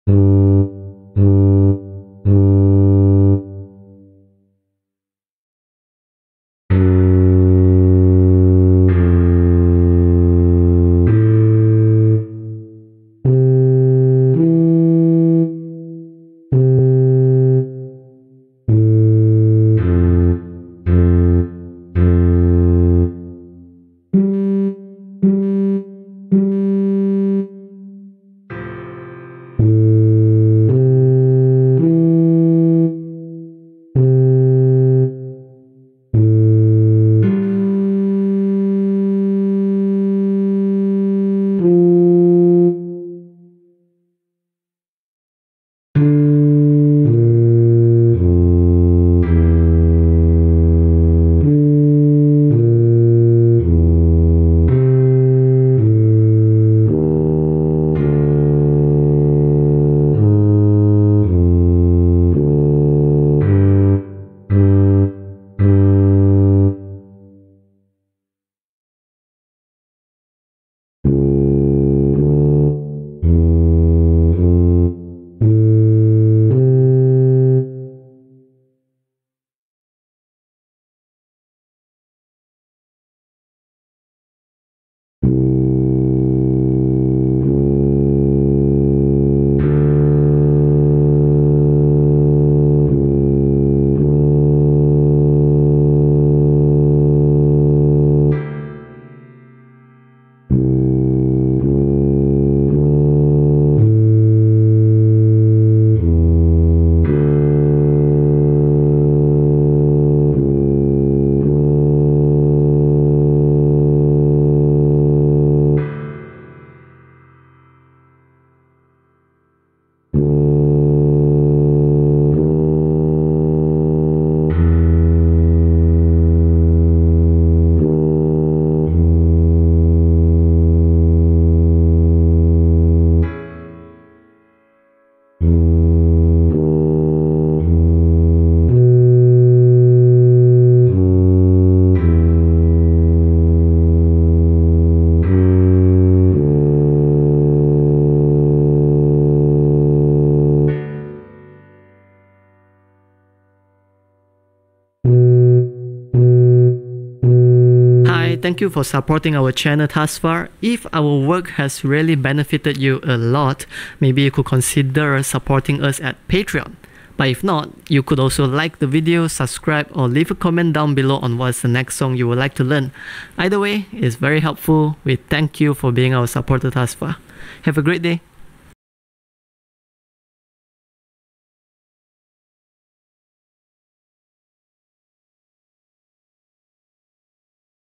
Thank you for supporting our channel thus far. If our work has really benefited you a lot, maybe you could consider supporting us at Patreon. But if not, you could also like the video, subscribe, or leave a comment down below on what's the next song you would like to learn. Either way, it's very helpful. We thank you for being our supporter thus far. Have a great day.